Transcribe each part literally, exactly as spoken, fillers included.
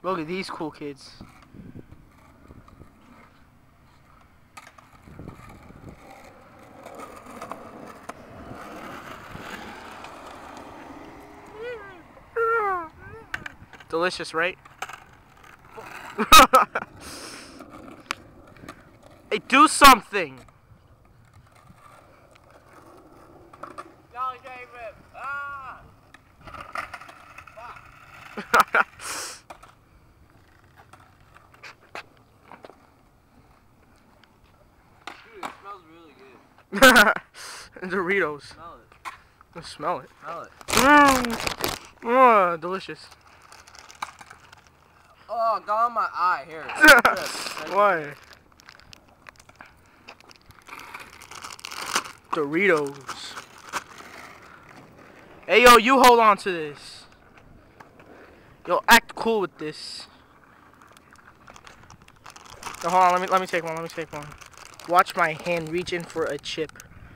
Look at these cool kids. Delicious, right? Hey, do something! Dolly David! Ah! Dude, it smells really good. Doritos. Smell it. Let's smell it. Smell it. Mm. Oh, delicious. Oh, it got on my eye. Here. Why? Doritos. Hey, yo, you hold on to this. Yo, act cool with this. Yo, hold on, let me let me take one. Let me take one. Watch my hand reach in for a chip.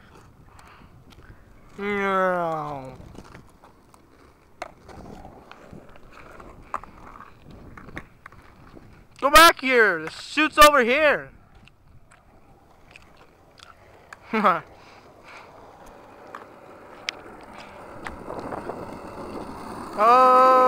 No. Go back here. The shoot's over here. Oh.